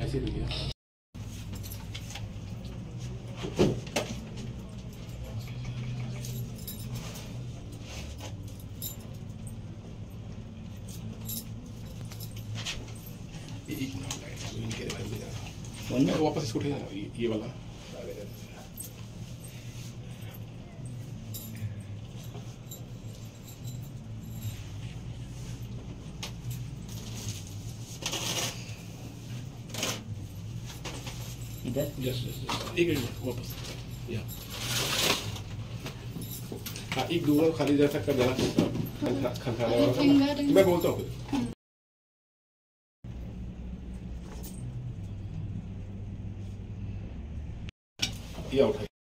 ऐसे भैया वापस इसको उठे ये वाला इधर जस्ट एक वापस या हाँ एक दूर खाली जैसा कर देना खनखाने वाला मैं बोलता हूँ ये उठाइए।